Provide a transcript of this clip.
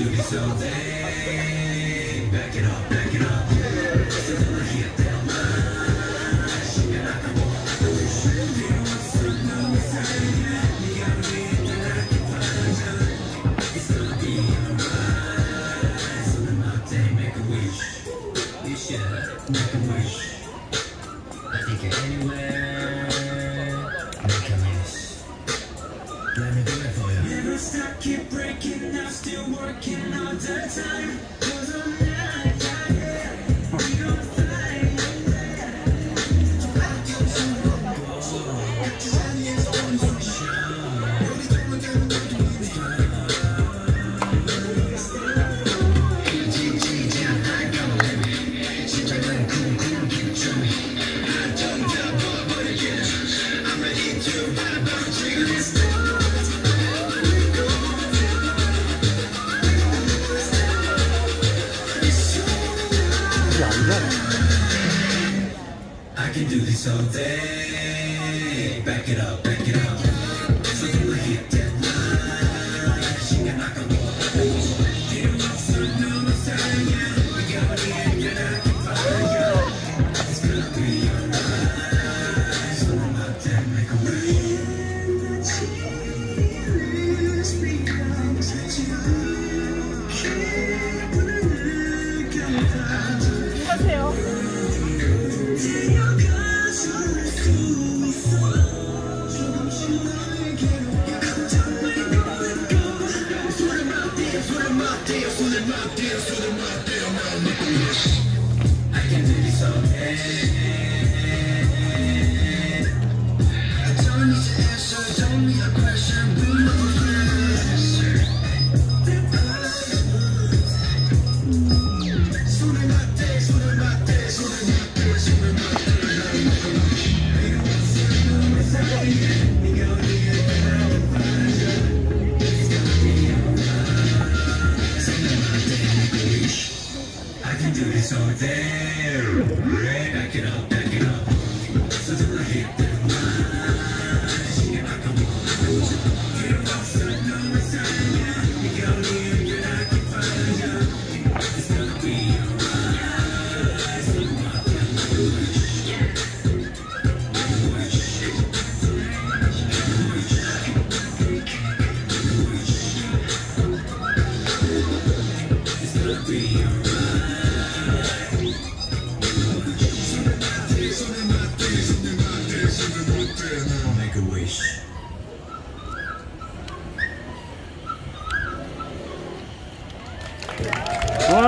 do this all day. Back it up, back it up. So till I hit that line. 시간 아까워. 필요 없어, 너무 사랑해. 네가 위에 따라게 빠져. It's gonna be alright. So then my day, make a wish. You should make a wish. I think anywhere, make a wish. Let me do it for you. Never stop, keep breaking, I'm still working all the time. Cause I'm not tired. We gon' fly. I can do this all day. Back it up, back it up. So till I hit that line. 시간 아까워. 필요 없어, 너무 사랑해. 네가 어디에 나게 fire. It's gonna be alright. So then my day, make a wish. 하세요. I can do this all day. I don't need to answer, don't need a question. We know the answer. 손을 맞대, 손을 맞대, 손을 맞대, 손을 맞대. 너무 사랑해. 네가 어디에 나를 빠져. It's gonna be alright. 손을 맞대, make a wish. I can do this all day. Back it up, back it up. So till I hit that line. 시간 아까워. 필요 없어, 너무 사랑해. 네가 어디에 나게 빠져. It's gonna be alright. So my day, make a wish. Make a wish. It's gonna be alright. Make a wish. 와.